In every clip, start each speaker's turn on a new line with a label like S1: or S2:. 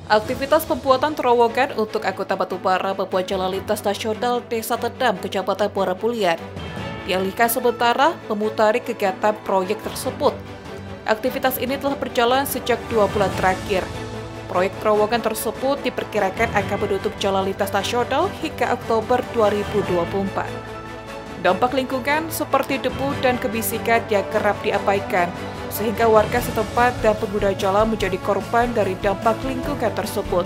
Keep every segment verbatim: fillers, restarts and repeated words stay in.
S1: Aktivitas pembuatan terowongan untuk anggota batubara membuat jalan lintas nasional Desa Tedam, Kecamatan Muara Bulian dialihkan sementara memutari kegiatan proyek tersebut. Aktivitas ini telah berjalan sejak dua bulan terakhir. Proyek terowongan tersebut diperkirakan akan menutup jalan lintas nasional hingga Oktober dua ribu dua puluh empat. Dampak lingkungan seperti debu dan kebisikan yang kerap diabaikan, sehingga warga setempat dan pengguna jalan menjadi korban dari dampak lingkungan tersebut.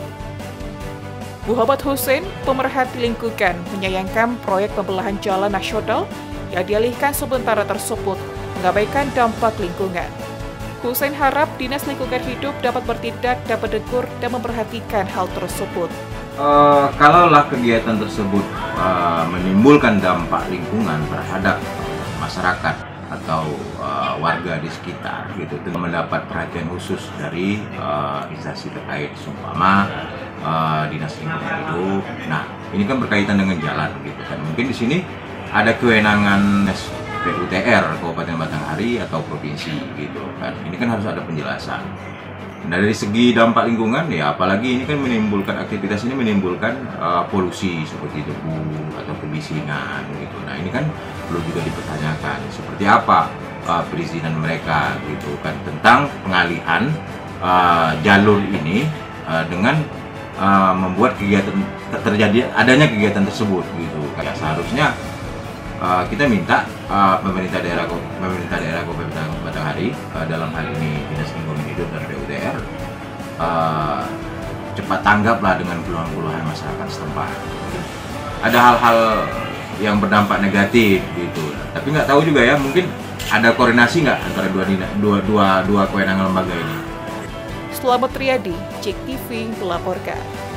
S1: Muhammad Hussein, pemerhati lingkungan, menyayangkan proyek pembelahan jalan nasional yang dialihkan sementara tersebut mengabaikan dampak lingkungan. Hussein harap Dinas Lingkungan Hidup dapat bertindak dan menegur dan memperhatikan hal tersebut.
S2: Uh, kalaulah kegiatan tersebut uh, menimbulkan dampak lingkungan terhadap masyarakat atau uh, warga di sekitar, gitu, itu mendapat perhatian khusus dari uh, instansi terkait, seumpama uh, Dinas Lingkungan Hidup. Nah, ini kan berkaitan dengan jalan, gitu kan. Mungkin di sini ada kewenangan P U T R Kabupaten Batanghari atau provinsi, gitu kan. Ini kan harus ada penjelasan. Nah, dari segi dampak lingkungan, ya apalagi ini kan menimbulkan, aktivitas ini menimbulkan uh, polusi seperti debu atau kebisingan, gitu. Nah, ini kan perlu juga dipertanyakan seperti apa uh, perizinan mereka, gitu kan, tentang pengalihan uh, jalur ini uh, dengan uh, membuat kegiatan terjadi adanya kegiatan tersebut, gitu. Kayak seharusnya uh, kita minta uh, pemerintah daerah pemerintah daerah Kabupaten Batanghari, uh, dalam hal ini Dinas Lingkungan Hidup dan P U T R, uh, cepat tanggaplah dengan keluhan-keluhan masyarakat setempat. Ada hal-hal yang berdampak negatif, gitu. Tapi nggak tahu juga ya, mungkin ada koordinasi nggak antara dua dua dua dua kewenangan lembaga ini.
S1: Selamat Riyadi, Cek T V melaporkan.